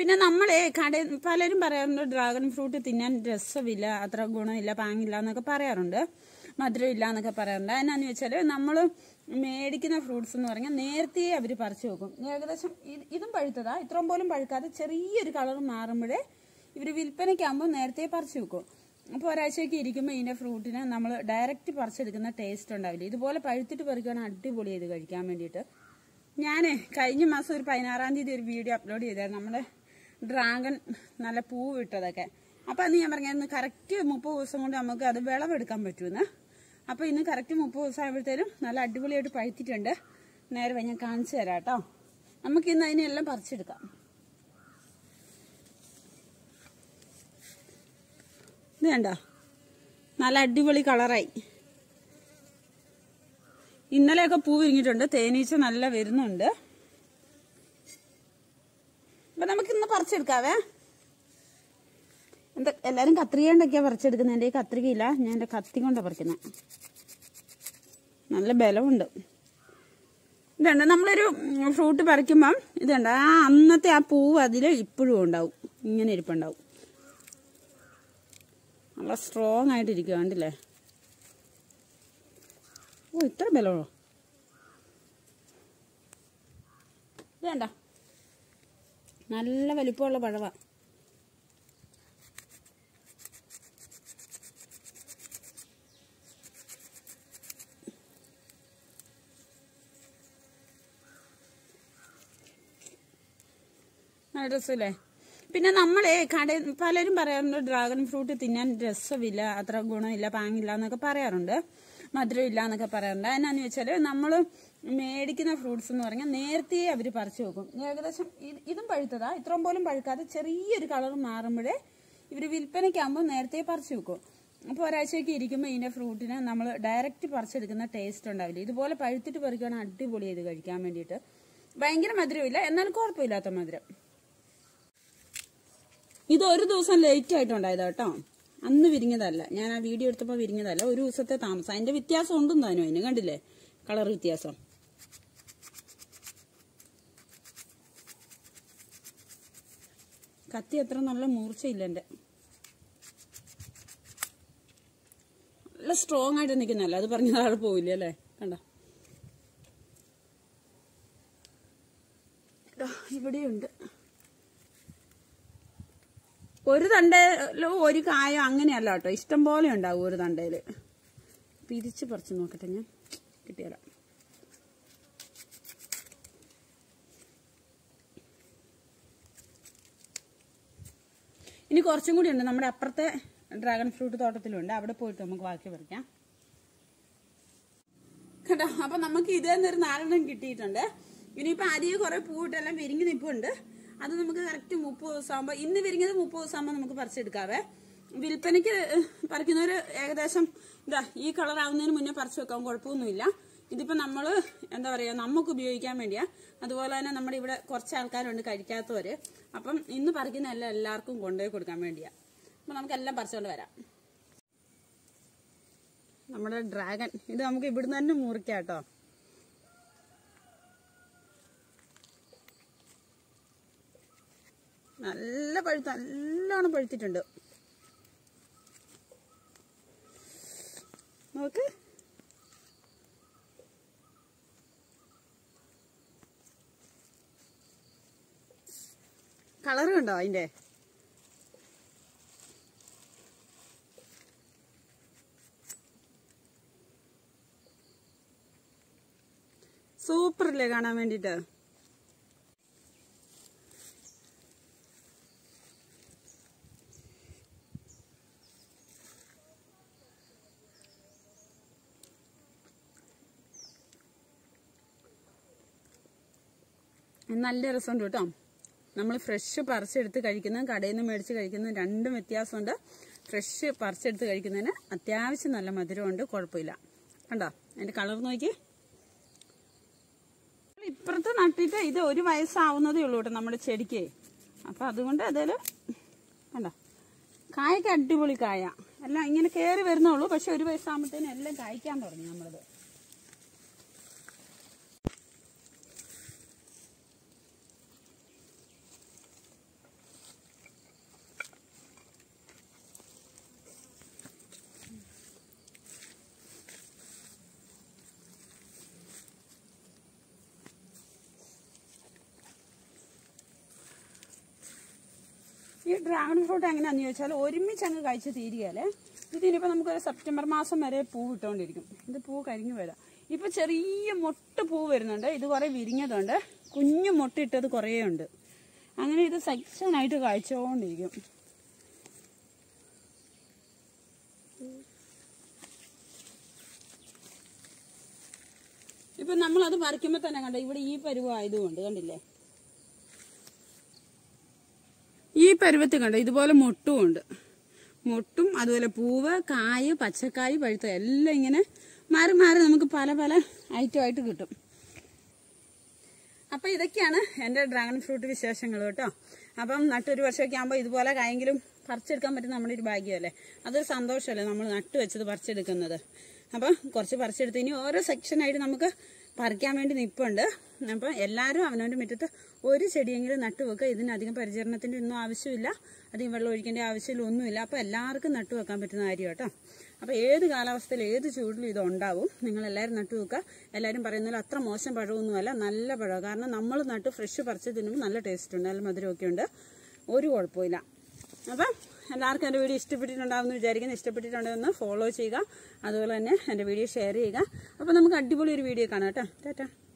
പിന്നെ നമ്മളെ പലരും പറയാറുണ്ട് ഡ്രാഗൺ ഫ്രൂട്ട് തിന്നാൻ രസമില്ല, അത്ര ഗുണമില്ല, പാങ്ങില്ല എന്നൊക്കെ പറയാറുണ്ട്, മധുരം ഇല്ല എന്നൊക്കെ പറയാറുണ്ട്. അതിനാന്ന് വെച്ചാൽ നമ്മൾ മേടിക്കുന്ന ഫ്രൂട്ട്സ് എന്ന് പറഞ്ഞാൽ നേരത്തെ അവർ പറിച്ചു വെക്കും. ഏകദേശം ഇതും പഴുത്തതാ, ഇത്രയും പോലും പഴുക്കാതെ ചെറിയൊരു കളർ മാറുമ്പോഴേ ഇവർ വിൽപ്പനയ്ക്കാകുമ്പോൾ നേരത്തെ പറിച്ചു വെക്കും. അപ്പോൾ ഒരാഴ്ചയ്ക്ക് ഇരിക്കുമ്പോൾ ഇതിൻ്റെ ഫ്രൂട്ടിന് നമ്മൾ ഡയറക്റ്റ് പറിച്ചെടുക്കുന്ന ടേസ്റ്റ് ഉണ്ടാവില്ല. ഇതുപോലെ പഴുത്തിട്ട് പറിക്കുകയാണ് അടിപൊളി ചെയ്ത് കഴിക്കാൻ വേണ്ടിയിട്ട്. ഞാൻ കഴിഞ്ഞ മാസം ഒരു 16-ാം തീയതി ഒരു വീഡിയോ അപ്ലോഡ് ചെയ്തായിരുന്നു, നമ്മുടെ ഡ്രാഗൺ നല്ല പൂവ് ഇട്ടതൊക്കെ. അപ്പോൾ അന്ന് ഞാൻ പറഞ്ഞായിരുന്നു കറക്റ്റ് 30 ദിവസം കൊണ്ട് നമുക്ക് അത് വിളവെടുക്കാൻ പറ്റുമെന്ന്. അപ്പോൾ ഇന്ന് കറക്റ്റ് 30 ദിവസം ആയപ്പോഴത്തേനും നല്ല അടിപൊളിയായിട്ട് പഴുത്തിട്ടുണ്ട്. നേരെ ഞാൻ കാണിച്ചു തരാം കേട്ടോ. നമുക്കിന്ന് അതിനെല്ലാം പറിച്ചെടുക്കാം. ഇത് കണ്ടോ, നല്ല അടിപൊളി കളറായി. ഇന്നലെയൊക്കെ പൂ വിരിഞ്ഞിട്ടുണ്ട്, തേനീച്ച നല്ല വരുന്നുണ്ട്. അപ്പൊ നമുക്കിന്ന് പറിച്ചെടുക്കാവേ. എന്താ എല്ലാരും കത്രികണ്ടൊക്കെയാ പറിച്ചെടുക്കുന്നത്, എൻ്റെ കത്രികയില്ല, ഞാൻ എൻ്റെ കത്തി കൊണ്ടാണ് പറിക്കുന്നത്. നല്ല ബലമുണ്ട്. ഇതുണ്ട്, നമ്മളൊരു ഫ്രൂട്ട് പറിക്കുമ്പം ഇതുണ്ട്, അന്നത്തെ ആ പൂവ് അതിൽ ഇപ്പോഴും ഉണ്ടാവും, ഇങ്ങനെ ഇരിപ്പുണ്ടാവും. നല്ല സ്ട്രോങ് ആയിട്ടിരിക്കുക, കണ്ടില്ലേ? ഓ, ഇത്ര ബലമാണോ? ഇതേണ്ട, നല്ല വലിപ്പമുള്ള പഴവാ. രസമില്ലേ? പിന്നെ നമ്മളെ പലരും പറയാറുണ്ട് ഡ്രാഗൺ ഫ്രൂട്ട് തിന്നാൻ രസമില്ല, അത്ര ഗുണമില്ല, പാങ്ങില്ല എന്നൊക്കെ പറയാറുണ്ട്, മധുരം ഇല്ല എന്നൊക്കെ പറയാറുണ്ട്. അതിനാന്ന് വെച്ചാൽ നമ്മൾ മേടിക്കുന്ന ഫ്രൂട്ട്സ് എന്ന് പറഞ്ഞാൽ നേരത്തെ അവർ പറിച്ചു വെക്കും. ഏകദേശം ഇതും പഴുത്തതാ, ഇത്രയും പോലും പഴുക്കാതെ ചെറിയൊരു കളർ മാറുമ്പോഴേ ഇവർ വിൽപ്പനയ്ക്കാകുമ്പോൾ നേരത്തെ പറിച്ചു വെക്കും. അപ്പോൾ ഒരാഴ്ചയ്ക്ക് ഇരിക്കുമ്പോൾ ഇതിൻ്റെ ഫ്രൂട്ടിന് നമ്മൾ ഡയറക്റ്റ് പറിച്ചെടുക്കുന്ന ടേസ്റ്റ് ഉണ്ടാവില്ല. ഇതുപോലെ പഴുത്തിട്ട് പറിക്കുകയാണ് അടിപൊളി ചെയ്ത് കഴിക്കാൻ വേണ്ടിയിട്ട്. ഭയങ്കര മധുരമില്ല, എന്നാലും കുഴപ്പമില്ലാത്ത മധുരം. ഇത് ഒരു ദിവസം ലേറ്റ് ആയിട്ടുണ്ടായതാ കേട്ടോ, അന്ന് വിരിഞ്ഞതല്ല. ഞാൻ ആ വീഡിയോ എടുത്തപ്പോൾ വിരിഞ്ഞതല്ല, ഒരു ദിവസത്തെ താമസം. അതിന്റെ വ്യത്യാസം ഉണ്ടെന്ന് താനും, അതിന് കണ്ടില്ലേ കളർ വ്യത്യാസം. കത്തി അത്ര നല്ല മൂർച്ചയില്ല എൻ്റെ, നല്ല സ്ട്രോങ് ആയിട്ട് നിൽക്കുന്നല്ല, അത് പറഞ്ഞ ആൾ പോവില്ല അല്ലേ? കണ്ട, ഇവിടെയുണ്ട് ഒരു തണ്ടയിലോ ഒരു കായോ അങ്ങനെയല്ല കേട്ടോ, ഇഷ്ടം പോലെ ഉണ്ടാവും ഒരു തണ്ടയില്. പിരിച്ച് പറിച്ച് നോക്കട്ടെ, ഞാൻ കിട്ടിയാലോ. ഇനി കുറച്ചും കൂടി ഉണ്ട്, നമ്മുടെ അപ്പുറത്തെ ഡ്രാഗൺ ഫ്രൂട്ട് തോട്ടത്തിലുണ്ട്, അവിടെ പോയിട്ട് നമുക്ക് ബാക്കി പറിക്കാം കേട്ടോ. അപ്പൊ നമുക്ക് ഇതേന്നൊരു 4 കിട്ടിയിട്ടുണ്ട്. ഇനിയിപ്പോ അധികം കുറെ പൂവിട്ടെല്ലാം വിരിഞ്ഞ് നിൽപ്പുണ്ട്. അത് നമുക്ക് കറക്റ്റ് 30 ദിവസം ആകുമ്പോൾ, ഇന്ന് വിരിഞ്ഞത് 30 ദിവസം ആകുമ്പോൾ നമുക്ക് പറിച്ചെടുക്കാവേ. വിൽപ്പനയ്ക്ക് പറിക്കുന്നവര് ഏകദേശം ഇതാ ഈ കളർ ആവുന്നതിന് മുന്നേ പറിച്ചു വെക്കാൻ കുഴപ്പമൊന്നുമില്ല. ഇതിപ്പോ നമ്മൾ എന്താ പറയാ, നമുക്ക് ഉപയോഗിക്കാൻ വേണ്ടിയാ. അതുപോലെ തന്നെ നമ്മുടെ ഇവിടെ കുറച്ച് ആൾക്കാരുണ്ട് കഴിക്കാത്തവര്, അപ്പം ഇന്ന് പറിക്കുന്ന എല്ലാം എല്ലാവർക്കും കൊണ്ടുപോയി കൊടുക്കാൻ വേണ്ടിയാ. അപ്പൊ നമുക്കെല്ലാം പറിച്ചുകൊണ്ട് വരാം. നമ്മുടെ ഡ്രാഗൺ ഇത് നമുക്ക് ഇവിടുന്ന് തന്നെ മുറിക്കാം കേട്ടോ. നല്ല പഴുത്ത, നല്ലോണം പഴുത്തിട്ടുണ്ട്. നോക്ക്, കളർ കണ്ടോ അതിന്റെ? സൂപ്പറല്ലേ കാണാൻ വേണ്ടിട്ട്? നല്ല രസമുണ്ട് കേട്ടോ. നമ്മൾ ഫ്രഷ് പറിച്ചെടുത്ത് കഴിക്കുന്നതും കടയിൽ നിന്ന് മേടിച്ച് കഴിക്കുന്നതും രണ്ടും വ്യത്യാസമുണ്ട്. ഫ്രഷ് പറിച്ചെടുത്ത് കഴിക്കുന്നതിന് അത്യാവശ്യം നല്ല മധുരമുണ്ട്, കുഴപ്പമില്ല. കണ്ടോ അതിന്റെ കളർ നോക്കി. ഇപ്പുറത്ത് നട്ടിട്ട് ഇത് 1 വയസ്സാവുന്നതേ ഉള്ളൂ കേട്ടോ നമ്മുടെ ചെടിക്ക്. അപ്പൊ അതുകൊണ്ട് അതേലും കണ്ടോ കായൊക്കെ അടിപൊളി കായ. എല്ലാം ഇങ്ങനെ കയറി വരുന്നുള്ളൂ, പക്ഷെ 1 വയസ്സാകുമ്പോഴത്തേനും എല്ലാം കായ്ക്കാൻ തുടങ്ങി നമ്മളത്. ഈ ഡ്രാഗൺ ഫ്രൂട്ട് എങ്ങനെയാണെന്ന് ചോദിച്ചാൽ ഒരുമിച്ച് അങ്ങ് കഴിച്ച് തീരുകയല്ലേ. ഇതിനിപ്പോൾ നമുക്കൊരു സെപ്റ്റംബർ മാസം വരെ പൂ ഇട്ടുകൊണ്ടിരിക്കും. ഇത് പൂ കരിഞ്ഞു വരാം. ഇപ്പൊ ചെറിയ മൊട്ട് പൂ വരുന്നുണ്ട്. ഇത് കുറെ വിരിഞ്ഞതുണ്ട്, കുഞ്ഞു മൊട്ടിട്ടത് കുറേ ഉണ്ട്. അങ്ങനെ ഇത് സെക്ഷനായിട്ട് കഴിച്ചുകൊണ്ടിരിക്കും. ഇപ്പൊ നമ്മളത് പറിക്കുമ്പോ തന്നെ കണ്ട ഇവിടെ ഈ പരുവായതുകൊണ്ട് കണ്ടില്ലേ, ഈ പരുവത്തിൽ കണ്ട ഇതുപോലെ മൊട്ടും ഉണ്ട്. മൊട്ടും അതുപോലെ പൂവ്, കായ്, പച്ചക്കായ്, പഴുത്ത എല്ലാം ഇങ്ങനെ മാറി മാറി നമുക്ക് പല പല ഐറ്റമായിട്ട് കിട്ടും. അപ്പൊ ഇതൊക്കെയാണ് എൻ്റെ ഡ്രാഗൺ ഫ്രൂട്ട് വിശേഷങ്ങൾ കേട്ടോ. അപ്പം നട്ടൊരു വർഷമൊക്കെ ആകുമ്പോൾ ഇതുപോലെ കായെങ്കിലും പറിച്ചെടുക്കാൻ പറ്റും നമ്മുടെ ഒരു ഭാഗ്യമല്ലേ. അതൊരു സന്തോഷമല്ലേ നമ്മൾ നട്ടു വെച്ചത് പറിച്ചെടുക്കുന്നത്. അപ്പം കുറച്ച് പറിച്ചെടുത്ത് ഇനി ഓരോ സെക്ഷനായിട്ട് നമുക്ക് പറിക്കാൻ വേണ്ടി നിൽപ്പുണ്ട്. അപ്പം എല്ലാവരും അവനവൻ്റെ മുറ്റത്ത് ഒരു ചെടിയെങ്കിലും നട്ടു വെക്കുക. ഇതിനധികം പരിചരണത്തിൻ്റെ ഒന്നും ആവശ്യമില്ല, അധികം വെള്ളം ഒഴിക്കേണ്ട ആവശ്യമില്ല, ഒന്നുമില്ല. അപ്പോൾ എല്ലാവർക്കും നട്ടു വെക്കാൻ പറ്റുന്ന കാര്യം കേട്ടോ. അപ്പോൾ ഏത് കാലാവസ്ഥയിൽ ഏത് ചൂടിലും ഇതുണ്ടാവും. നിങ്ങളെല്ലാവരും നട്ടു വെക്കുക. എല്ലാവരും പറയുന്നതിൽ അത്ര മോശം പഴമൊന്നുമല്ല, നല്ല പഴമാണ്. കാരണം നമ്മൾ നട്ട് ഫ്രഷ് പറിച്ച് തിന്നുമ്പോൾ നല്ല ടേസ്റ്റ് ഉണ്ട്, നല്ല മധുരമൊക്കെ ഉണ്ട്, ഒരു കുഴപ്പമില്ല. അപ്പം എല്ലാവർക്കും എൻ്റെ വീഡിയോ ഇഷ്ടപ്പെട്ടിട്ടുണ്ടാവുമെന്ന് വിചാരിക്കുന്നു. ഇഷ്ടപ്പെട്ടിട്ടുണ്ടെന്ന് ഫോളോ ചെയ്യുക, അതുപോലെ തന്നെ എൻ്റെ വീഡിയോ ഷെയർ ചെയ്യുക. അപ്പോൾ നമുക്ക് അടിപൊളി ഒരു വീഡിയോ കാണാം കേട്ടോ. ടാറ്റാ.